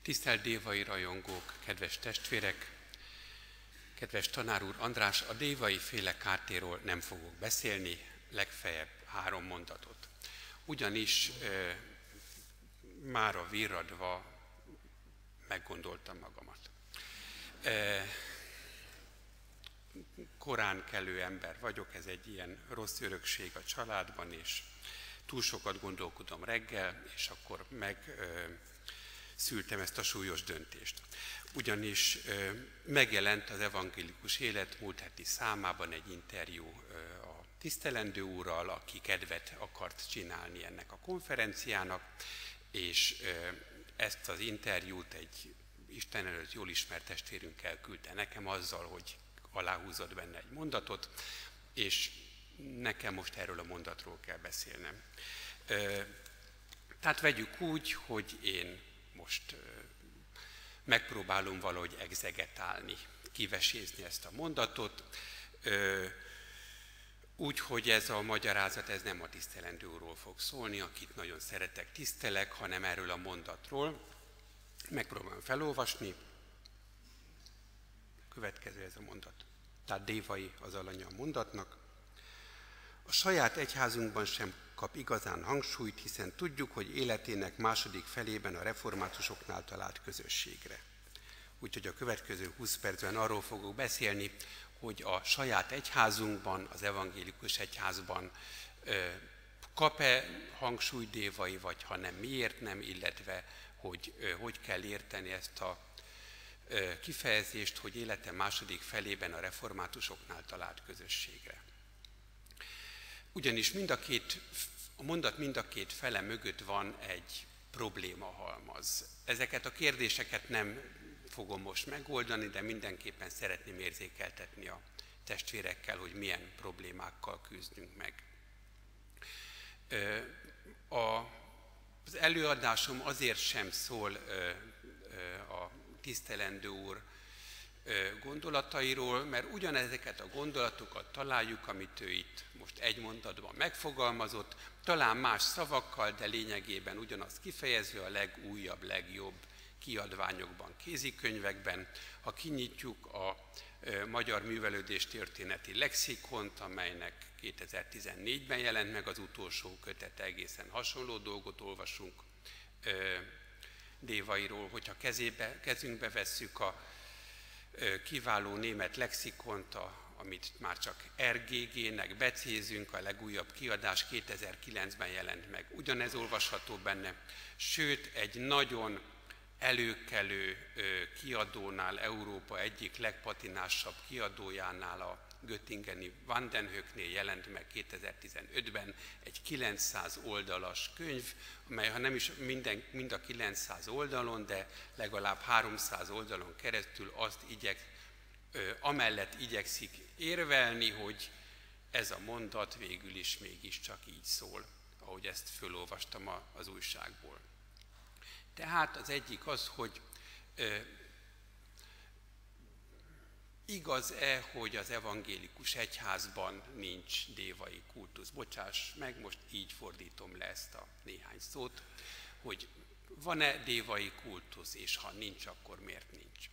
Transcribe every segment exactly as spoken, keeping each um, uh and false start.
Tisztelt Dévai rajongók, kedves testvérek, kedves tanár úr András, a dévai féle kártéról nem fogok beszélni, legfeljebb három mondatot. Ugyanis e, mára virradva meggondoltam magamat. E, korán kelő ember vagyok, ez egy ilyen rossz örökség a családban, és túl sokat gondolkodom reggel, és akkor meg... E, szültem ezt a súlyos döntést. Ugyanis ö, megjelent az Evangélikus Élet múlt heti számában egy interjú ö, a tisztelendő úrral, aki kedvet akart csinálni ennek a konferenciának, és ö, ezt az interjút egy Isten előtt jól ismert testvérünk elküldte nekem azzal, hogy aláhúzott benne egy mondatot, és nekem most erről a mondatról kell beszélnem. Ö, tehát vegyük úgy, hogy én most ö, megpróbálom valahogy egzegetálni, kivesézni ezt a mondatot, ö, úgy, hogy ez a magyarázat ez nem a tisztelendő úrról fog szólni, akit nagyon szeretek, tisztelek, hanem erről a mondatról. Megpróbálom felolvasni. Következő ez a mondat. Tehát dévai az alanya a mondatnak. A saját egyházunkban sem kap igazán hangsúlyt, hiszen tudjuk, hogy életének második felében a reformátusoknál talált közösségre. Úgyhogy a következő húsz percben arról fogok beszélni, hogy a saját egyházunkban, az evangélikus egyházban kap-e hangsúlyt dévai, vagy ha nem, miért nem, illetve hogy hogy kell érteni ezt a kifejezést, hogy élete második felében a reformátusoknál talált közösségre. Ugyanis mind a, két, a mondat mind a két fele mögött van egy problémahalmaz. Ezeket a kérdéseket nem fogom most megoldani, de mindenképpen szeretném érzékeltetni a testvérekkel, hogy milyen problémákkal küzdünk meg. Az előadásom azért sem szól a tisztelendő úr gondolatairól, mert ugyanezeket a gondolatokat találjuk, amit ő itt most egy mondatban megfogalmazott, talán más szavakkal, de lényegében ugyanazt kifejező a legújabb, legjobb kiadványokban, kézikönyvekben. Ha kinyitjuk a Magyar Művelődés Történeti Lexikont, amelynek kétezer-tizennégyben jelent meg az utolsó kötete, egészen hasonló dolgot olvasunk dévairól, hogyha kezébe, kezünkbe vesszük a kiváló német lexikont, a, amit már csak er gé gé-nek becézünk, a legújabb kiadás kétezer-kilencben jelent meg. Ugyanez olvasható benne, sőt egy nagyon előkelő kiadónál, Európa egyik legpatinásabb kiadójánál, a göttingeni Vandenhoeknél jelent meg kétezer-tizenötben egy kilencszáz oldalas könyv, amely ha nem is minden, mind a kilencszáz oldalon, de legalább háromszáz oldalon keresztül azt igyek, ö, amellett igyekszik érvelni, hogy ez a mondat végül is mégiscsak így szól, ahogy ezt fölolvastam a, az újságból. Tehát az egyik az, hogy ö, igaz-e, hogy az evangélikus egyházban nincs dévai kultusz? Bocsáss meg, most így fordítom le ezt a néhány szót, hogy van-e dévai kultusz, és ha nincs, akkor miért nincs?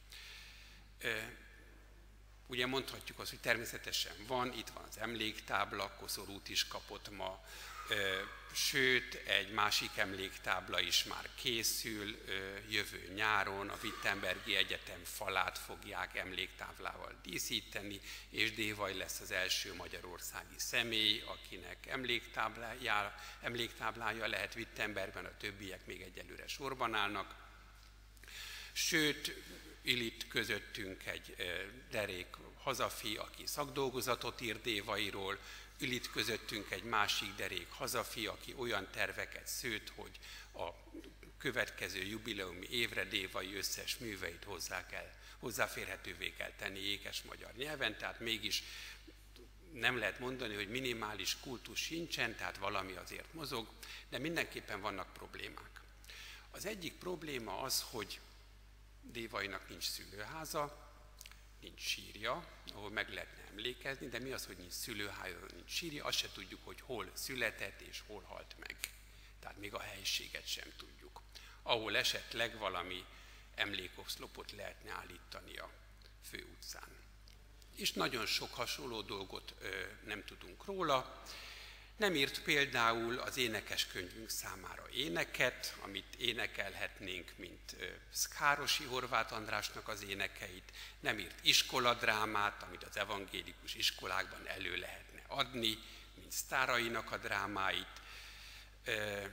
Ugye mondhatjuk azt, hogy természetesen van, itt van az emléktábla, Koszor út is kapott ma, sőt, egy másik emléktábla is már készül, jövő nyáron a Wittenbergi Egyetem falát fogják emléktáblával díszíteni, és dévai lesz az első magyarországi személy, akinek emléktáblája, emléktáblája lehet Wittenbergben, a többiek még egyelőre sorban állnak. Sőt, itt közöttünk egy derék hazafi, aki szakdolgozatot ír dévairól, ül itt közöttünk egy másik derék hazafi, aki olyan terveket szőtt, hogy a következő jubileumi évre dévai összes műveit hozzá kell, hozzáférhetővé kell tenni ékes magyar nyelven, tehát mégis nem lehet mondani, hogy minimális kultusz sincsen, tehát valami azért mozog, de mindenképpen vannak problémák. Az egyik probléma az, hogy dévainak nincs szülőháza, nincs sírja, ahol meg lehetne emlékezni, de mi az, hogy nincs szülőháza, nincs sírja, azt se tudjuk, hogy hol született és hol halt meg. Tehát még a helységet sem tudjuk. Ahol esetleg valami emlékoszlopot lehetne állítani a főutcán. És nagyon sok hasonló dolgot ö, nem tudunk róla. Nem írt például az énekeskönyvünk számára éneket, amit énekelhetnénk, mint ö, Szkárosi Horváth Andrásnak az énekeit. Nem írt iskoladrámát, amit az evangélikus iskolákban elő lehetne adni, mint Sztárainak a drámáit. Ö,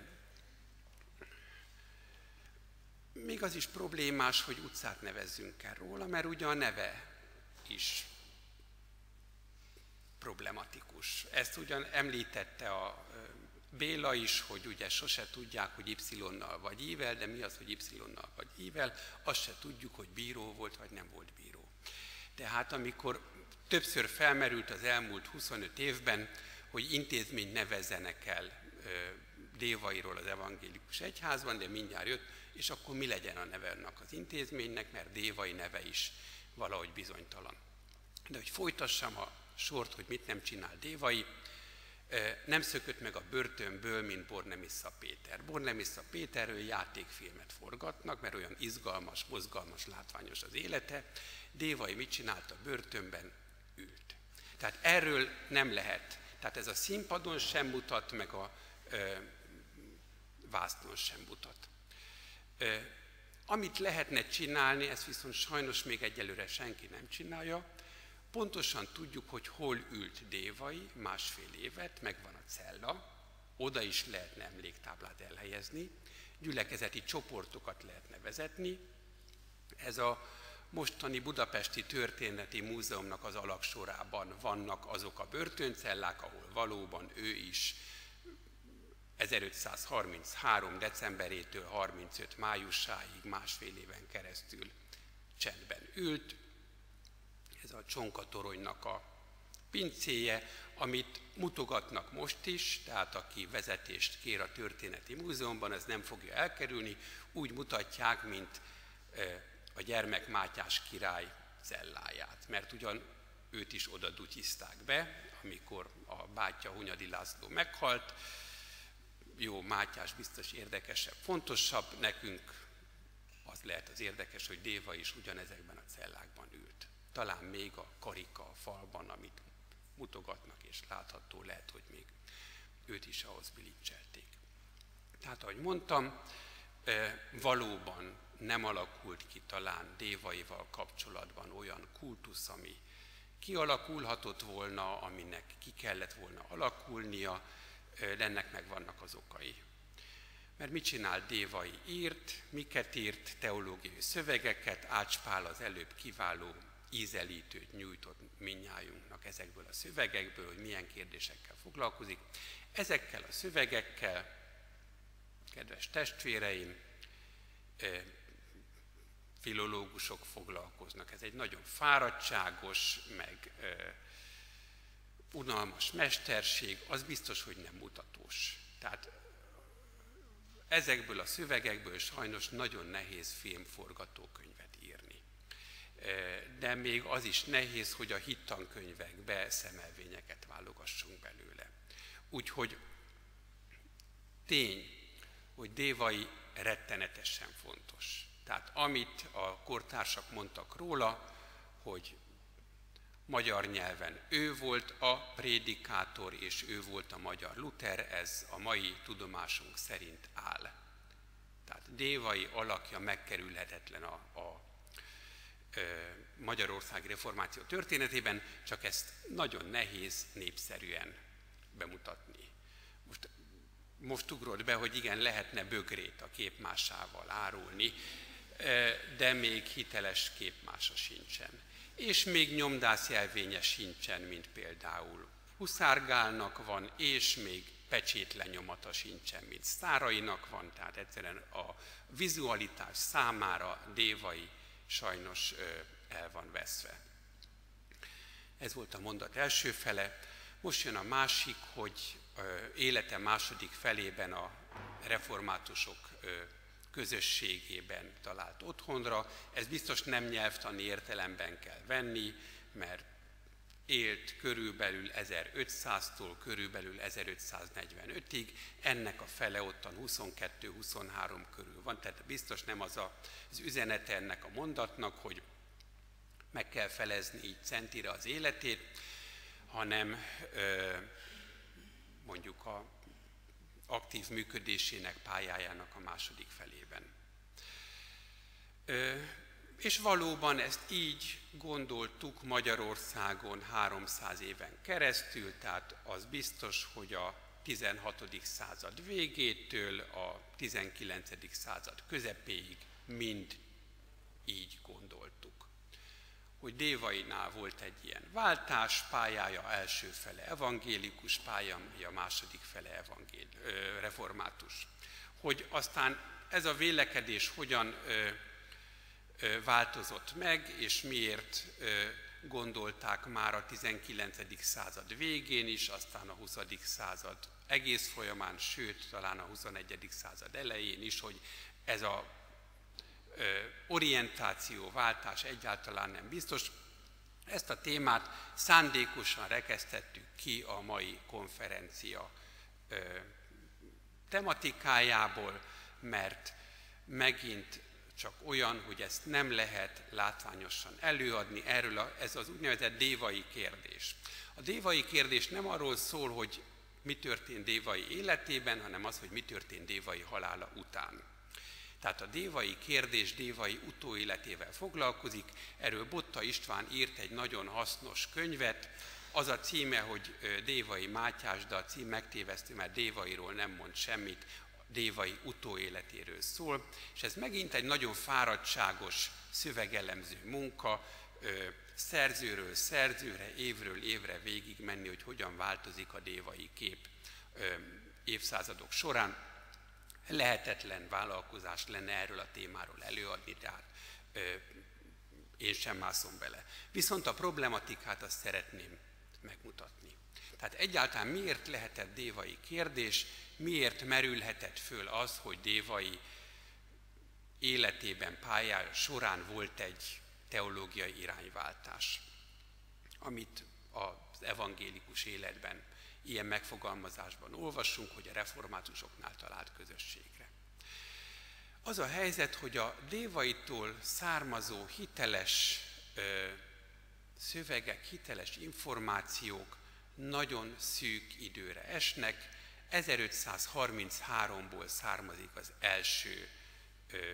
még az is problémás, hogy utcát nevezzünk el róla, mert ugye a neve is problematikus. Ezt ugyan említette a Béla is, hogy ugye sose tudják, hogy Y-nal vagy I-vel, de mi az, hogy Y-nal vagy I-vel, azt se tudjuk, hogy bíró volt, vagy nem volt bíró. Tehát amikor többször felmerült az elmúlt huszonöt évben, hogy intézményt nevezzenek el Dévairól az evangélikus egyházban, de mindjárt jött, és akkor mi legyen a neve annak az intézménynek, mert Dévai neve is valahogy bizonytalan. De hogy folytassam a sort, hogy mit nem csinál Dévai, nem szökött meg a börtönből, mint Bornemissza Péter. Bornemissza Péterről játékfilmet forgatnak, mert olyan izgalmas, mozgalmas, látványos az élete. Dévai mit csinált a börtönben? Ült. Tehát erről nem lehet. Tehát ez a színpadon sem mutat, meg a ö, vásznon sem mutat. Ö, amit lehetne csinálni, ezt viszont sajnos még egyelőre senki nem csinálja. Pontosan tudjuk, hogy hol ült Dévai másfél évet, megvan a cella, oda is lehetne emléktáblát elhelyezni, gyülekezeti csoportokat lehetne vezetni. Ez a mostani Budapesti Történeti Múzeumnak az alagsorában vannak azok a börtöncellák, ahol valóban ő is ezerötszázharminchárom. decemberétől harmincöt májusáig másfél éven keresztül csendben ült. Ez a Csonka-toronynak a pincéje, amit mutogatnak most is, tehát aki vezetést kér a Történeti Múzeumban, ez nem fogja elkerülni, úgy mutatják, mint a Gyermek Mátyás király celláját, mert ugyan őt is oda dutyizták be, amikor a bátyja Hunyadi László meghalt. Jó, Mátyás biztos érdekesebb, fontosabb, nekünk az lehet az érdekes, hogy Dévai is ugyanezekben a cellákban ült. Talán még a karika a falban, amit mutogatnak és látható, lehet, hogy még őt is ahhoz bilincselték. Tehát, ahogy mondtam, valóban nem alakult ki talán Dévaival kapcsolatban olyan kultusz, ami kialakulhatott volna, aminek ki kellett volna alakulnia, de ennek megvannak az okai. Mert mit csinált Dévai? Írt, miket írt? Teológiai szövegeket, Ács Pál az előbb kiváló ízelítőt nyújtott mindnyájunknak ezekből a szövegekből, hogy milyen kérdésekkel foglalkozik. Ezekkel a szövegekkel, kedves testvéreim, filológusok foglalkoznak. Ez egy nagyon fáradtságos, meg unalmas mesterség, az biztos, hogy nem mutatós. Tehát ezekből a szövegekből sajnos nagyon nehéz filmforgatókönyvet írni. De még az is nehéz, hogy a hittankönyvekbe szemelvényeket válogassunk belőle. Úgyhogy tény, hogy Dévai rettenetesen fontos. Tehát amit a kortársak mondtak róla, hogy magyar nyelven ő volt a prédikátor, és ő volt a magyar Luther, ez a mai tudomásunk szerint áll. Tehát Dévai alakja megkerülhetetlen a, a, a Magyarországi reformáció történetében, csak ezt nagyon nehéz népszerűen bemutatni. Most, most ugrott be, hogy igen, lehetne bögrét a képmásával árulni, de még hiteles képmása sincsen. És még nyomdászjelvénye sincsen, mint például Huszár Gálnak van, és még pecsétlenyomata sincsen, mint Sztárainak van, tehát egyszerűen a vizualitás számára Dévai sajnos el van veszve. Ez volt a mondat első fele. Most jön a másik, hogy élete második felében a reformátusok közösségében talált otthonra. Ez biztos nem nyelvtani értelemben kell venni, mert élt körülbelül ezerötszáztól körülbelül ezerötszáznegyvenötig, ennek a fele ottan huszonkettő-huszonhárom körül van, tehát biztos nem az a, az üzenete ennek a mondatnak, hogy meg kell felezni így centire az életét, hanem ö, mondjuk a aktív működésének, pályájának a második felében. Ö, és valóban ezt így gondoltuk Magyarországon háromszáz éven keresztül, tehát az biztos, hogy a tizenhatodik század végétől a tizenkilencedik század közepéig mind így gondoltuk. Hogy Dévainál volt egy ilyen váltás, pályája első fele evangélikus, pályája második fele evangél, ö, református. Hogy aztán ez a vélekedés hogyan ö, ö, változott meg, és miért ö, gondolták már a tizenkilencedik század végén is, aztán a huszadik század egész folyamán, sőt, talán a huszonegyedik század elején is, hogy ez a orientáció, váltás egyáltalán nem biztos. Ezt a témát szándékosan rekesztettük ki a mai konferencia tematikájából, mert megint csak olyan, hogy ezt nem lehet látványosan előadni, erről a, ez az úgynevezett dévai kérdés. A dévai kérdés nem arról szól, hogy mi történt Dévai életében, hanem az, hogy mi történt Dévai halála után. Tehát a dévai kérdés Dévai utóéletével foglalkozik, erről Botta István írt egy nagyon hasznos könyvet, az a címe, hogy Dévai Mátyás, de a cím megtévesztő, mert Dévairól nem mond semmit, Dévai utóéletéről szól, és ez megint egy nagyon fáradtságos szövegelemző munka, szerzőről szerzőre, évről évre végig menni, hogy hogyan változik a dévai kép évszázadok során. Lehetetlen vállalkozás lenne erről a témáról előadni, tehát ö, én sem mászom bele. Viszont a problematikát azt szeretném megmutatni. Tehát egyáltalán miért lehetett dévai kérdés, miért merülhetett föl az, hogy Dévai életében, pályája során volt egy teológiai irányváltás, amit az evangélikus életben ilyen megfogalmazásban olvassunk, hogy a reformátusoknál talált közösségre. Az a helyzet, hogy a Dévaitól származó hiteles ö, szövegek, hiteles információk nagyon szűk időre esnek. ezerötszázharmincháromból származik az első ö,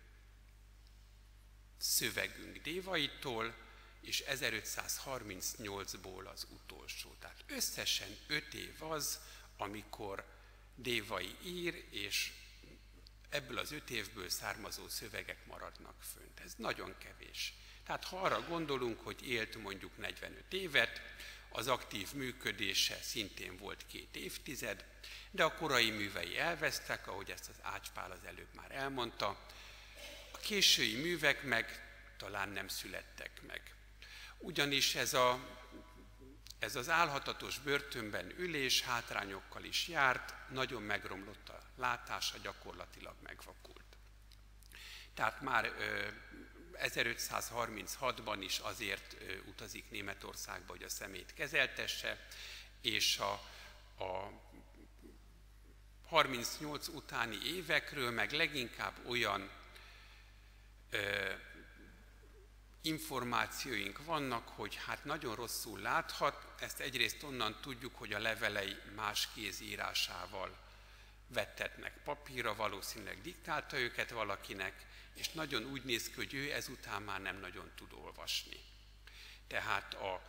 szövegünk Dévaitól, és ezerötszázharmincnyolcból az utolsó. Tehát összesen öt év az, amikor Dévai ír, és ebből az öt évből származó szövegek maradnak fönt. Ez nagyon kevés. Tehát ha arra gondolunk, hogy élt mondjuk negyvenöt évet, az aktív működése szintén volt két évtized, de a korai művei elvesztek, ahogy ezt az Ács Pál az előbb már elmondta, a késői művek meg talán nem születtek meg. Ugyanis ez, a, ez az álhatatos börtönben ülés hátrányokkal is járt, nagyon megromlott a látása, gyakorlatilag megvakult. Tehát már ö, ezerötszázharminchatban is azért ö, utazik Németországba, hogy a szemét kezeltesse, és a, a harmincnyolc utáni évekről meg leginkább olyan ö, információink vannak, hogy hát nagyon rosszul láthat, ezt egyrészt onnan tudjuk, hogy a levelei más kézírásával vettetnek papírra, valószínűleg diktálta őket valakinek, és nagyon úgy néz ki, hogy ő ezután már nem nagyon tud olvasni. Tehát a,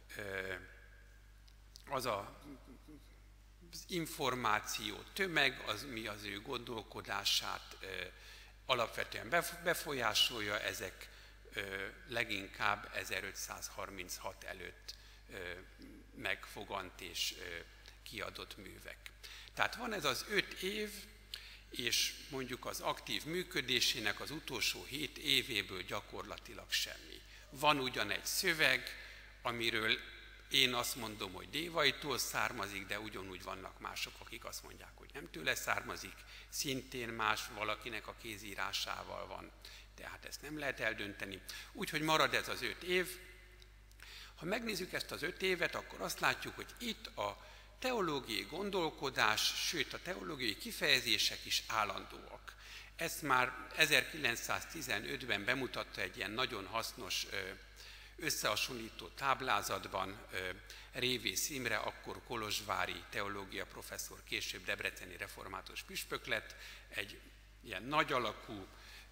az a, az információ tömeg, az mi az ő gondolkodását alapvetően befolyásolja, ezek leginkább ezerötszázharminchat előtt megfogant és kiadott művek. Tehát van ez az öt év, és mondjuk az aktív működésének az utolsó hét évéből gyakorlatilag semmi. Van ugyan egy szöveg, amiről én azt mondom, hogy Dévaitól származik, de ugyanúgy vannak mások, akik azt mondják, hogy nem tőle származik, szintén más valakinek a kézírásával van. Tehát ezt nem lehet eldönteni. Úgyhogy marad ez az öt év. Ha megnézzük ezt az öt évet, akkor azt látjuk, hogy itt a teológiai gondolkodás, sőt a teológiai kifejezések is állandóak. Ezt már ezerkilencszáztizenötben bemutatta egy ilyen nagyon hasznos összehasonlító táblázatban Révész Imre, akkor kolozsvári teológia professzor, később debreceni református püspök lett, egy ilyen nagy alakú,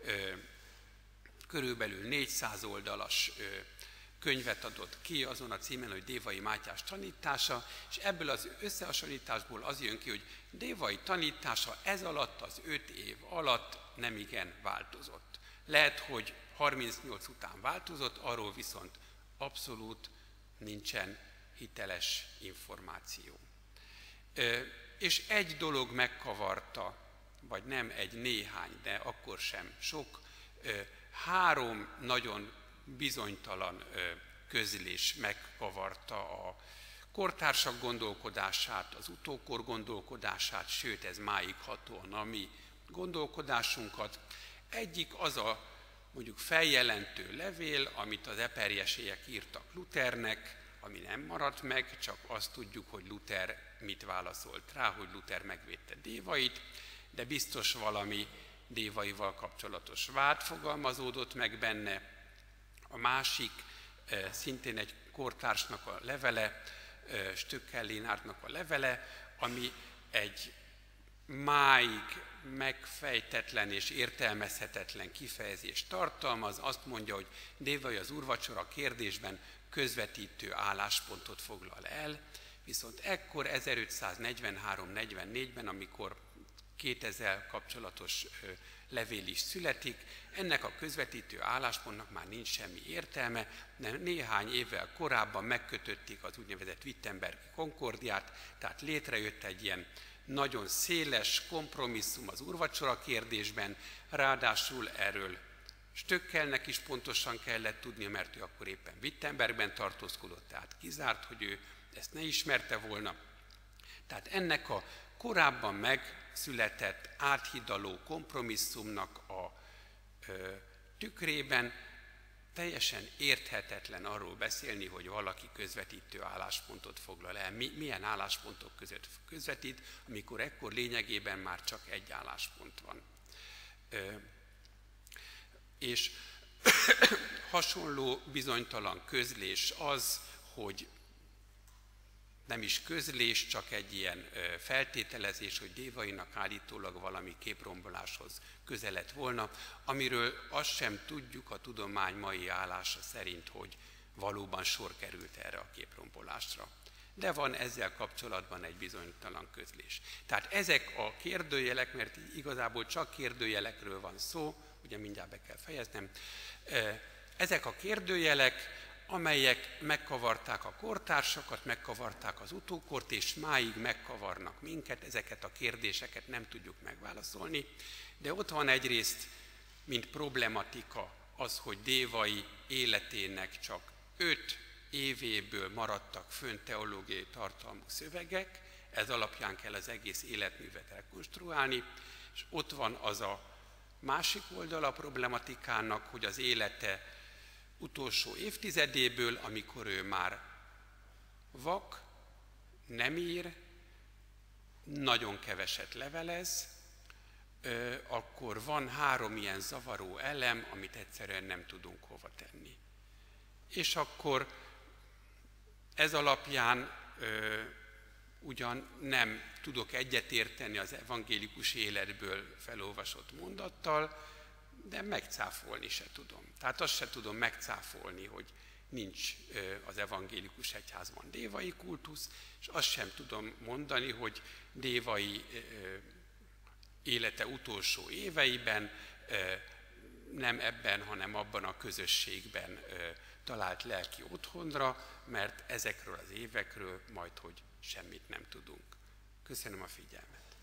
körülbelül négyszáz oldalas könyvet adott ki azon a címen, hogy Dévai Mátyás tanítása, és ebből az összehasonlításból az jön ki, hogy Dévai tanítása ez alatt, az öt év alatt nem igen változott. Lehet, hogy harmincnyolc után változott, arról viszont abszolút nincsen hiteles információ. És egy dolog megkavarta, vagy nem egy néhány, de akkor sem sok, három nagyon bizonytalan közlés megkavarta a kortársak gondolkodását, az utókor gondolkodását, sőt ez máig hatóan a mi gondolkodásunkat. Egyik az a mondjuk feljelentő levél, amit az eperjesélyek írtak Luthernek, ami nem maradt meg, csak azt tudjuk, hogy Luther mit válaszolt rá, hogy Luther megvédte Dévait, de biztos valami Dévaival kapcsolatos vád fogalmazódott meg benne. A másik szintén egy kortársnak a levele, Stöckel Lénárdnak a levele, ami egy máig megfejtetlen és értelmezhetetlen kifejezést tartalmaz. Azt mondja, hogy Dévai az úrvacsora kérdésben közvetítő álláspontot foglal el, viszont ekkor ezerötszáznegyvenhárom negyvennégyben, amikor kétezer kapcsolatos levél is születik, ennek a közvetítő álláspontnak már nincs semmi értelme, de néhány évvel korábban megkötötték az úgynevezett Wittenbergi konkordiát, tehát létrejött egy ilyen nagyon széles kompromisszum az úrvacsora kérdésben, ráadásul erről Stöckelnek is pontosan kellett tudnia, mert ő akkor éppen Wittenbergben tartózkodott, tehát kizárt, hogy ő ezt ne ismerte volna. Tehát ennek a korábban megszületett áthidaló kompromisszumnak a ö, tükrében teljesen érthetetlen arról beszélni, hogy valaki közvetítő álláspontot foglal el. Mi, milyen álláspontok között közvetít, amikor ekkor lényegében már csak egy álláspont van. Ö, és hasonló bizonytalan közlés az, hogy nem is közlés, csak egy ilyen feltételezés, hogy Dévainak állítólag valami képromboláshoz köze lett volna, amiről azt sem tudjuk a tudomány mai állása szerint, hogy valóban sor került erre a képrombolásra. De van ezzel kapcsolatban egy bizonytalan közlés. Tehát ezek a kérdőjelek, mert igazából csak kérdőjelekről van szó, ugye mindjárt be kell fejeznem, ezek a kérdőjelek, amelyek megkavarták a kortársakat, megkavarták az utókort, és máig megkavarnak minket, ezeket a kérdéseket nem tudjuk megválaszolni. De ott van egyrészt, mint problematika, az, hogy Dévai életének csak öt évéből maradtak fönn teológiai tartalmú szövegek, ez alapján kell az egész életművet rekonstruálni, és ott van az a másik oldala a problematikának, hogy az élete utolsó évtizedéből, amikor ő már vak, nem ír, nagyon keveset levelez, akkor van három ilyen zavaró elem, amit egyszerűen nem tudunk hova tenni. És akkor ez alapján ugyan nem tudok egyetérteni az evangélikus életből felolvasott mondattal, de megcáfolni se tudom. Tehát azt se tudom megcáfolni, hogy nincs az evangélikus egyházban dévai kultusz, és azt sem tudom mondani, hogy Dévai élete utolsó éveiben nem ebben, hanem abban a közösségben talált lelki otthonra, mert ezekről az évekről majd, hogy semmit nem tudunk. Köszönöm a figyelmet.